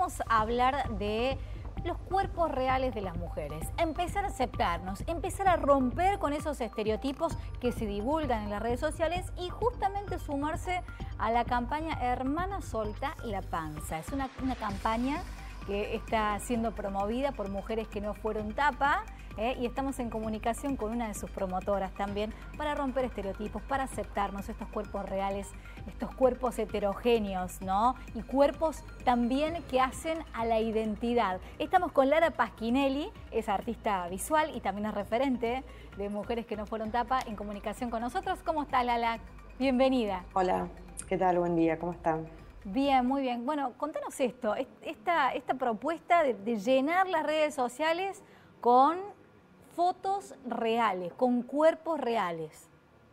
vamos a hablar de los cuerpos reales de las mujeres. Empezar a aceptarnos, empezar a romper con esos estereotipos que se divulgan en las redes sociales y justamente sumarse a la campaña Hermana Soltá la Panza. Es una campaña que está siendo promovida por mujeres que no fueron tapa, y estamos en comunicación con una de sus promotoras también para romper estereotipos, para aceptarnos estos cuerpos reales, estos cuerpos heterogéneos, ¿no? Y cuerpos también que hacen a la identidad. Estamos con Lara Pasquinelli, es artista visual y también es referente de Mujeres que no fueron tapa, en comunicación con nosotros. ¿Cómo está, Lala? Bienvenida. Hola, ¿qué tal? Buen día, ¿cómo están? Bien, muy bien. Bueno, contanos esto, esta propuesta de llenar las redes sociales con fotos reales, con cuerpos reales.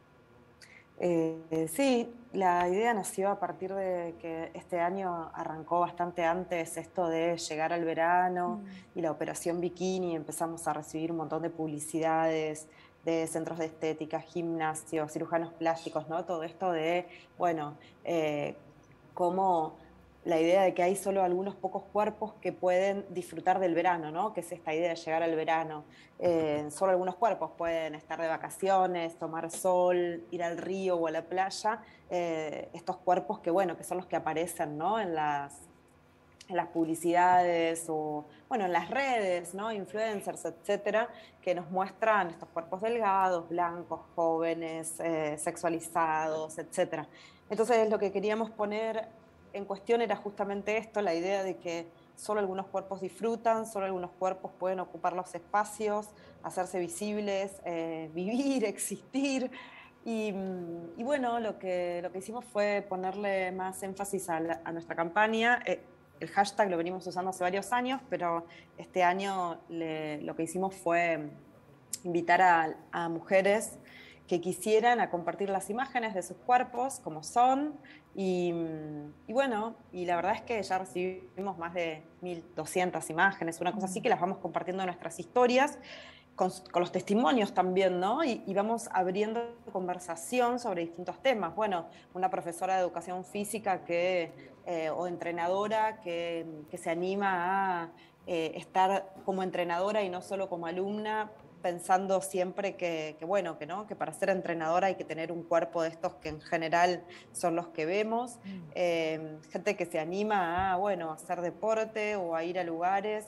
Sí, la idea nació a partir de que este año arrancó bastante antes esto de llegar al verano y la operación bikini. Empezamos a recibir un montón de publicidades de centros de estética, gimnasios, cirujanos plásticos, ¿no? Todo esto de, bueno, cómo la idea de que hay solo algunos pocos cuerpos que pueden disfrutar del verano, ¿no? Que es esta idea de llegar al verano. Solo algunos cuerpos pueden estar de vacaciones, tomar sol, ir al río o a la playa. Estos cuerpos que, bueno, que son los que aparecen, ¿no? En las publicidades o, bueno, en las redes, ¿no? Influencers, etcétera, que nos muestran estos cuerpos delgados, blancos, jóvenes, sexualizados, etcétera. Entonces, lo que queríamos poner en cuestión era justamente esto, la idea de que solo algunos cuerpos disfrutan, solo algunos cuerpos pueden ocupar los espacios, hacerse visibles, vivir, existir. Y bueno, lo que hicimos fue ponerle más énfasis a nuestra campaña. El hashtag lo venimos usando hace varios años, pero este año lo que hicimos fue invitar a mujeres que quisieran a compartir las imágenes de sus cuerpos como son y bueno, y la verdad es que ya recibimos más de 1.200 imágenes, una cosa así, que las vamos compartiendo en nuestras historias con los testimonios también, ¿no? Y vamos abriendo conversación sobre distintos temas. Bueno, una profesora de educación física o entrenadora que se anima a estar como entrenadora y no solo como alumna, pensando siempre bueno, ¿no? Que para ser entrenadora hay que tener un cuerpo de estos que en general son los que vemos. Gente que se anima a, bueno, a hacer deporte o a ir a lugares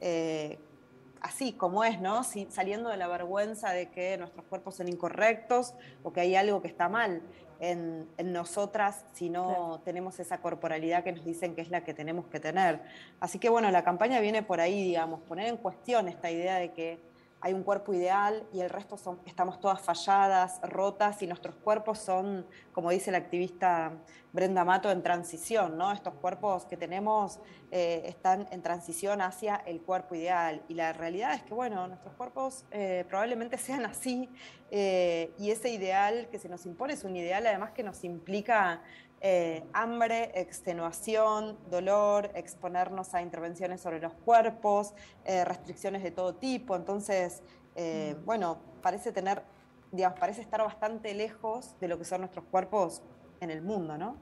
así como es, ¿no? Saliendo de la vergüenza de que nuestros cuerpos son incorrectos o que hay algo que está mal en nosotras si no tenemos esa corporalidad que nos dicen que es la que tenemos que tener. Así que bueno, la campaña viene por ahí, digamos, poner en cuestión esta idea de que hay un cuerpo ideal y el resto estamos todas falladas, rotas, y nuestros cuerpos son, como dice la activista Brenda Mato, en transición, ¿no? Estos cuerpos que tenemos están en transición hacia el cuerpo ideal. Y la realidad es que, bueno, nuestros cuerpos probablemente sean así, y ese ideal que se nos impone es un ideal además que nos implica hambre, extenuación, dolor, exponernos a intervenciones sobre los cuerpos, restricciones de todo tipo. Entonces, bueno, parece estar bastante lejos de lo que son nuestros cuerpos en el mundo, ¿no?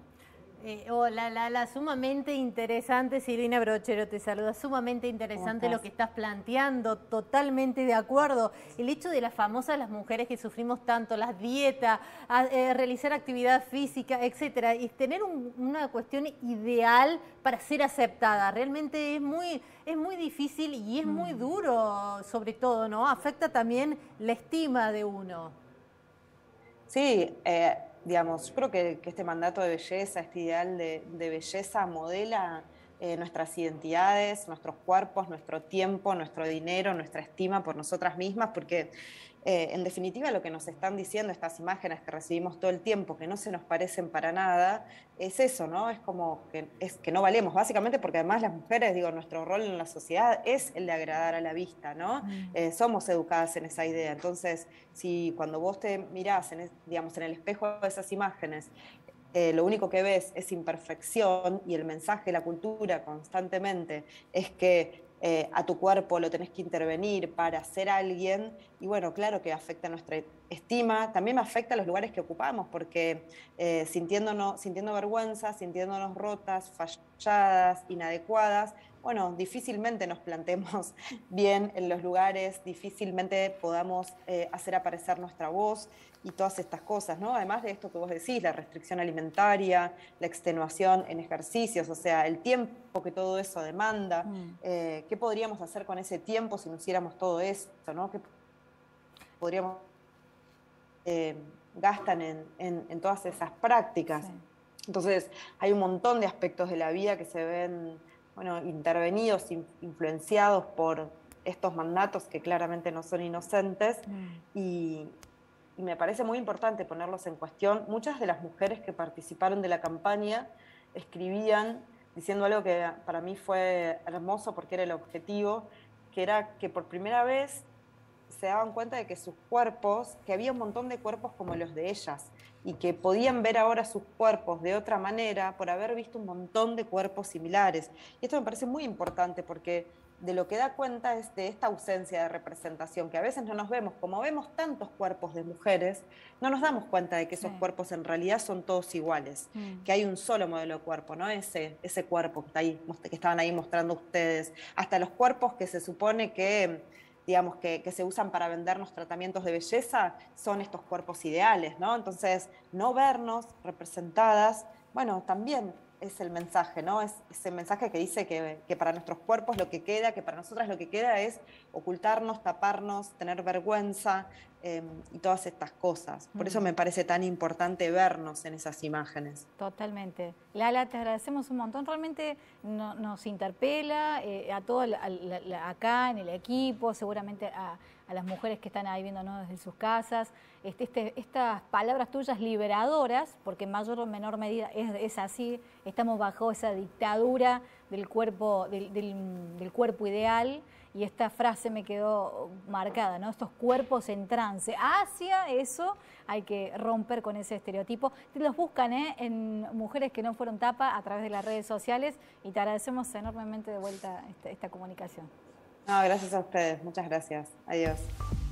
Hola, sumamente interesante. Silvina Brochero te saluda. Sumamente interesante lo que estás planteando, totalmente de acuerdo. El hecho de las famosas, las mujeres que sufrimos tanto, las dietas, realizar actividad física, etcétera, y tener una cuestión ideal para ser aceptada. Realmente es muy difícil y es muy duro, sobre todo, ¿no? Afecta también la estima de uno. Sí, digamos, yo creo que este mandato de belleza, este ideal de belleza modela nuestras identidades, nuestros cuerpos, nuestro tiempo, nuestro dinero, nuestra estima por nosotras mismas, porque en definitiva lo que nos están diciendo estas imágenes que recibimos todo el tiempo, que no se nos parecen para nada, es eso, ¿no? Es como que no valemos, básicamente porque además las mujeres, digo, nuestro rol en la sociedad es el de agradar a la vista, ¿no? Somos educadas en esa idea. Entonces, si cuando vos te mirás, digamos, en el espejo de esas imágenes, lo único que ves es imperfección y el mensaje de la cultura constantemente es que a tu cuerpo lo tenés que intervenir para ser alguien, y bueno, claro que afecta nuestra estima, también me afecta a los lugares que ocupamos, porque sintiendo vergüenza, sintiéndonos rotas, falladas, inadecuadas, bueno, difícilmente nos plantemos bien en los lugares, difícilmente podamos hacer aparecer nuestra voz y todas estas cosas, ¿no? Además de esto que vos decís, la restricción alimentaria, la extenuación en ejercicios, o sea, el tiempo que todo eso demanda, ¿qué podríamos hacer con ese tiempo si no hiciéramos todo eso, ¿no? ¿Qué podríamos gastan en todas esas prácticas? Sí. Entonces, hay un montón de aspectos de la vida que se ven, bueno, intervenidos, influenciados por estos mandatos que claramente no son inocentes y me parece muy importante ponerlos en cuestión. Muchas de las mujeres que participaron de la campaña escribían diciendo algo que para mí fue hermoso porque era el objetivo, que era que por primera vez se daban cuenta de que sus cuerpos, que había un montón de cuerpos como los de ellas y que podían ver ahora sus cuerpos de otra manera por haber visto un montón de cuerpos similares. Y esto me parece muy importante porque de lo que da cuenta es de esta ausencia de representación, que a veces no nos vemos, como vemos tantos cuerpos de mujeres, no nos damos cuenta de que esos cuerpos en realidad son todos iguales, que hay un solo modelo de cuerpo, ¿no? Ese cuerpo que, está ahí, que estaban ahí mostrando ustedes, hasta los cuerpos que se supone que digamos, que se usan para vendernos tratamientos de belleza, son estos cuerpos ideales, ¿no? Entonces, no vernos representadas, bueno, también es el mensaje, ¿no? Es ese mensaje que dice que para nuestros cuerpos lo que queda, que para nosotras lo que queda es ocultarnos, taparnos, tener vergüenza y todas estas cosas. Por eso me parece tan importante vernos en esas imágenes. Totalmente. Lala, te agradecemos un montón. Realmente nos interpela a todos acá en el equipo, seguramente a las mujeres que están ahí viéndonos desde sus casas. Estas palabras tuyas liberadoras, porque en mayor o menor medida es así, estamos bajo esa dictadura del cuerpo, del cuerpo ideal, y esta frase me quedó marcada, ¿no? Estos cuerpos en trance. Hacia eso hay que romper con ese estereotipo. Te los buscan en Mujeres que no fueron tapa a través de las redes sociales y te agradecemos enormemente de vuelta esta comunicación. No, gracias a ustedes. Muchas gracias. Adiós.